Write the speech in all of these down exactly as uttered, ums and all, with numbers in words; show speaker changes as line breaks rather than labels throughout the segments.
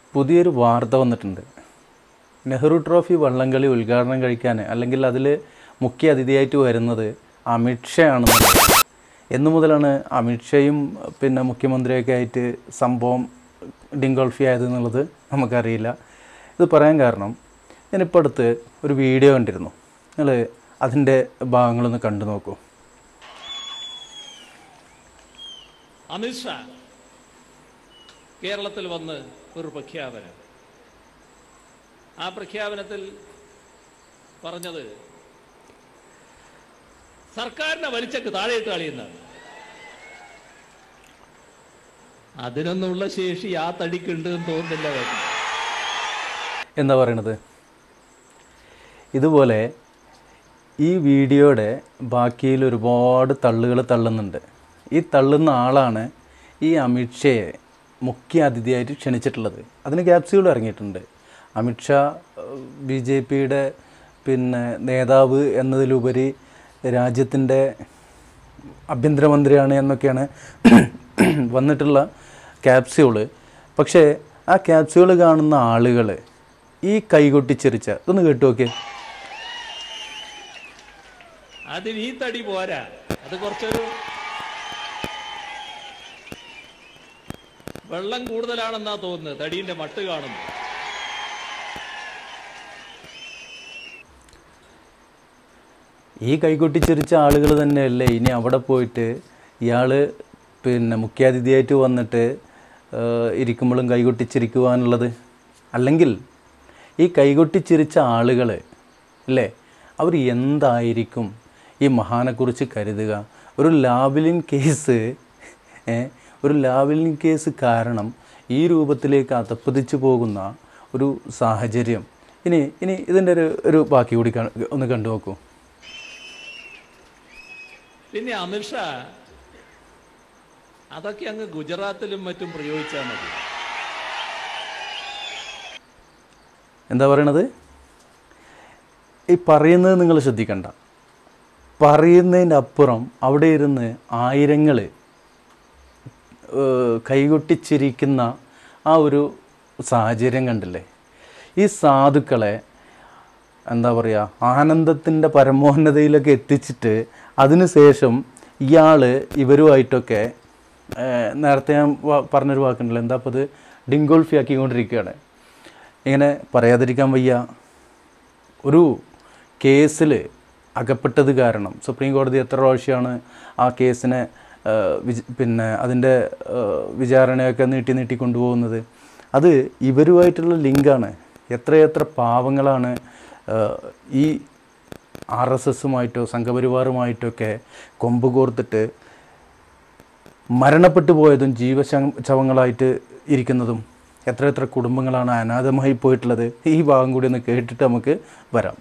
പുതിയൊരു വാർത്ത വന്നിട്ടുണ്ട്. നെഹ്റു ട്രോഫി വള്ളംകളി ഉദ്ഘാടനം കഴിക്കാൻ അല്ലെങ്കിൽ അതിൽ മുഖ്യ അതിഥിയായിട്ട് വരുന്നത് അമിത്ഷാ ആണെന്നുള്ളത്. എന്നു മുതലാണ് അമിത്ഷയും പിന്നെ മുഖ്യമന്ത്രിയൊക്കെ ആയിട്ട് സംഭവം ഡിങ്കോൾഫി ആയതെന്നുള്ളത് നമുക്കറിയില്ല. ഇത് പറയാൻ കാരണം ഞാനിപ്പോൾ അടുത്ത് ഒരു വീഡിയോ കണ്ടിരുന്നു. നിങ്ങൾ അതിൻ്റെ ഭാഗങ്ങളൊന്ന് കണ്ടു നോക്കൂ.
അമിത്ഷാ കേരളത്തിൽ വന്ന് ഒരു പ്രഖ്യാപനം. ആ പ്രഖ്യാപനത്തിൽ പറഞ്ഞത് സർക്കാരിനെ വലിച്ചക്ക് താഴെയിട്ട് കളിയുന്നതാണ്. അതിനൊന്നുള്ള ശേഷി ആ തടിക്കുണ്ട് എന്ന് തോന്നുന്നില്ല.
എന്താ പറയണത്? ഇതുപോലെ ഈ വീഡിയോയുടെ ബാക്കിയിൽ ഒരുപാട് തള്ളുകൾ തള്ളുന്നുണ്ട്. ഈ തള്ളുന്ന ആളാണ് ഈ അമിത്ഷയെ മുഖ്യ അതിഥിയായിട്ട് ക്ഷണിച്ചിട്ടുള്ളത്. അതിന് ക്യാപ്സ്യൂൾ ഇറങ്ങിയിട്ടുണ്ട്. അമിത്ഷാ ബി ജെ പിയുടെ പിന്നെ നേതാവ് എന്നതിലുപരി രാജ്യത്തിൻ്റെ ആഭ്യന്തരമന്ത്രിയാണ് എന്നൊക്കെയാണ് വന്നിട്ടുള്ള ക്യാപ്സ്യൂള്. പക്ഷേ ആ ക്യാപ്സ്യൂള് കാണുന്ന ആളുകൾ ഈ കൈകൊട്ടിച്ചിരിച്ച ഇതൊന്ന് കേട്ടു നോക്കിയേ.
അതിന് ഈ തടി പോരാ, അത് കുറച്ചൊരു വെള്ളം കൂടുതലാണെന്നാ തോന്നുന്നത്. തടീൻ്റെ മട്ട് കാണുന്നു.
ഈ കൈകൊട്ടിച്ചിരിച്ച ആളുകൾ തന്നെയല്ലേ ഇനി അവിടെ പോയിട്ട് ഇയാൾ പിന്നെ മുഖ്യാതിഥിയായിട്ട് വന്നിട്ട് ഇരിക്കുമ്പോഴും കൈകൊട്ടിച്ചിരിക്കുവാനുള്ളത്? അല്ലെങ്കിൽ ഈ കൈകൊട്ടിച്ചിരിച്ച ആളുകൾ അല്ലേ, അവർ എന്തായിരിക്കും ഈ മഹാനെക്കുറിച്ച് കരുതുക? ഒരു ലാവ്ലിൻ കേസ് ഒരു ലാവ്ലിൻ കേസ് കാരണം ഈ രൂപത്തിലേക്ക് അധപ്പതിച്ചു പോകുന്ന ഒരു സാഹചര്യം. ഇനി ഇനി ഇതിൻ്റെ ഒരു ഒരു ബാക്കി കൂടി ഒന്ന് കണ്ടു നോക്കൂ.
പിന്നെ അമിത്ഷാ അതൊക്കെ അങ്ങ് ഗുജറാത്തിലും മറ്റും പ്രയോഗിച്ചാൽ മതി.
എന്താ പറയണത്? ഈ പറയുന്നത് നിങ്ങൾ ശ്രദ്ധിക്കണ്ട. പറയുന്നതിൻ്റെ അപ്പുറം അവിടെ ഇരുന്ന് ആയിരങ്ങൾ കൈകൊട്ടിച്ചിരിക്കുന്ന ആ ഒരു സാഹചര്യം കണ്ടില്ലേ? ഈ സാധുക്കളെ എന്താ പറയുക, ആനന്ദത്തിൻ്റെ പരമോന്നതയിലൊക്കെ എത്തിച്ചിട്ട് അതിനുശേഷം ഇയാൾ ഇവരുമായിട്ടൊക്കെ നേരത്തെ ഞാൻ പറഞ്ഞൊരു വാക്കുണ്ടല്ലോ, എന്താ അപ്പോൾ അത് ഡിങ്കോൾഫി ആക്കിക്കൊണ്ടിരിക്കുകയാണ്. ഇങ്ങനെ പറയാതിരിക്കാൻ വയ്യ. ഒരു കേസിൽ അകപ്പെട്ടത് കാരണം സുപ്രീം കോടതി എത്ര പ്രാവശ്യമാണ് ആ കേസിനെ വിജ പിന്നെ അതിൻ്റെ വിചാരണയൊക്കെ നീട്ടി നീട്ടി കൊണ്ടുപോകുന്നത്. അത് ഇവരുമായിട്ടുള്ള ലിങ്കാണ്. എത്രയെത്ര പാവങ്ങളാണ് ഈ ആർ എസ് എസുമായിട്ടോ സംഘപരിവാറുമായിട്ടൊക്കെ കൊമ്പ് കോർത്തിട്ട് മരണപ്പെട്ടു പോയതും ജീവശവങ്ങളായിട്ട് ഇരിക്കുന്നതും. എത്ര എത്ര കുടുംബങ്ങളാണ് അനാഥമായി പോയിട്ടുള്ളത്. ഈ ഭാഗം കൂടി ഒന്ന് കേട്ടിട്ട് നമുക്ക് വരാം.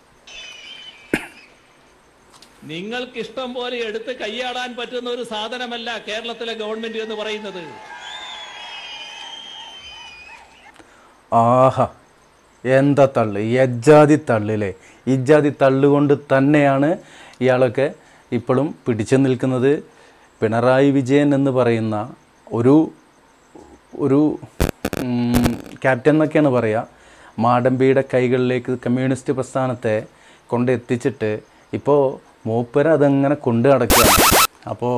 നിങ്ങൾക്ക് ഇഷ്ടം പോലെ എടുത്ത് കൈയാടാൻ പറ്റുന്ന ഒരു സാധനമല്ല കേരളത്തിലെ ഗവൺമെന്റ് എന്ന് പറയുന്നത്.
ആഹാ, എന്താ തള്ളു! യജ്ജാതി തള്ളില്ലേ? ഇജ്ജാതി തള്ളുകൊണ്ട് തന്നെയാണ് ഇയാളൊക്കെ ഇപ്പോഴും പിടിച്ചു നിൽക്കുന്നത്. പിണറായി വിജയൻ എന്ന് പറയുന്ന ഒരു ഒരു ക്യാപ്റ്റൻ എന്നൊക്കെയാണ് പറയുക. മാടമ്പിയുടെ കൈകളിലേക്ക് കമ്മ്യൂണിസ്റ്റ് പ്രസ്ഥാനത്തെ കൊണ്ടെത്തിച്ചിട്ട് ഇപ്പോൾ മൂപ്പര് അതങ്ങനെ കൊണ്ടു നടക്കുകയാണ്. അപ്പോൾ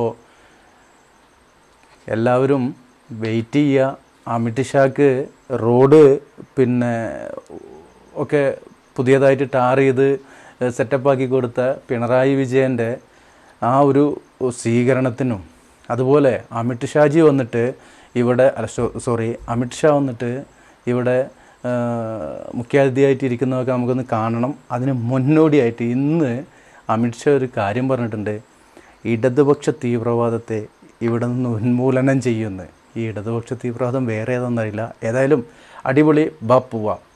എല്ലാവരും വെയിറ്റ് ചെയ്യുക. അമിത്ഷാക്ക് റോഡ് പിന്നെ ഒക്കെ പുതിയതായിട്ട് ടാർ ചെയ്ത് സെറ്റപ്പാക്കി കൊടുത്ത പിണറായി വിജയൻ്റെ ആ ഒരു സ്വീകരണത്തിനും, അതുപോലെ അമിത്ഷാജി വന്നിട്ട് ഇവിടെ അല്ല സോറി അമിത്ഷാ വന്നിട്ട് ഇവിടെ മുഖ്യാതിഥിയായിട്ട് ഇരിക്കുന്നതൊക്കെ നമുക്കൊന്ന് കാണണം. അതിന് മുന്നോടിയായിട്ട് ഇന്ന് അമിത്ഷാ ഒരു കാര്യം പറഞ്ഞിട്ടുണ്ട്. ഇടതുപക്ഷ തീവ്രവാദത്തെ ഇവിടെ നിന്ന് ഉന്മൂലനം ചെയ്യുമെന്ന്. ഈ ഇടതുപക്ഷ തീവ്രവാദം വേറെ ഏതാണെന്നറിയില്ല. ഏതായാലും അടിപൊളി ബാപ്പുവ.